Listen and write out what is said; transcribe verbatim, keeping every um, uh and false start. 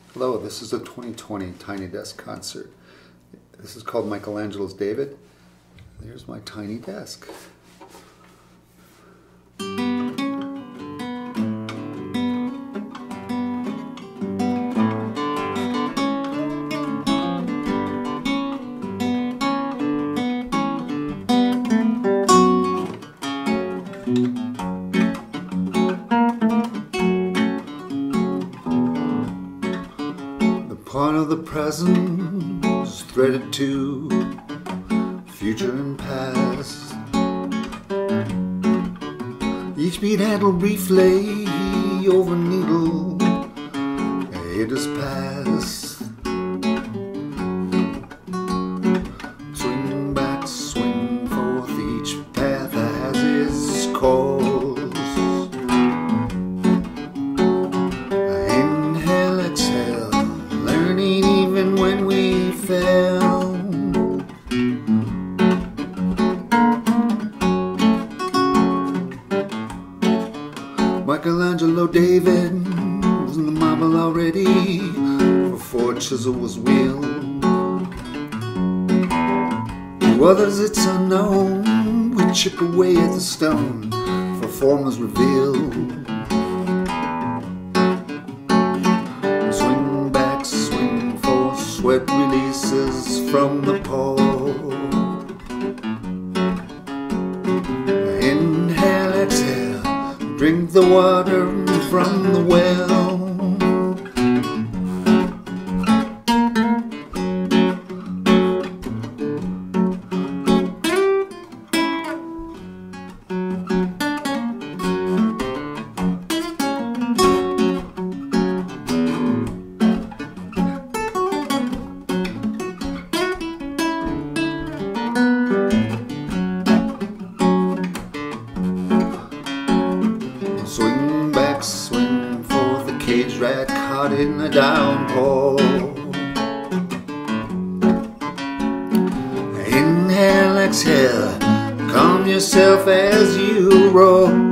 Hello, this is a twenty twenty Tiny Desk concert. This is called Michelangelo's David. There's my tiny desk. Part of the present is threaded to future and past. Each beat handled briefly over needle, it is past. Swing back, swing forth, each path has its cause. Inhale, exhale, learning even when we fail. Michelangelo David was in the marble already before chisel was wheeled. To others it's unknown, we chip away at the stone for form is revealed. Sweat releases from the pore. Inhale, exhale, drink the water from the well. Swing back, swing forth, the cage rat caught in the downpour. Inhale, exhale, calm yourself as you roll.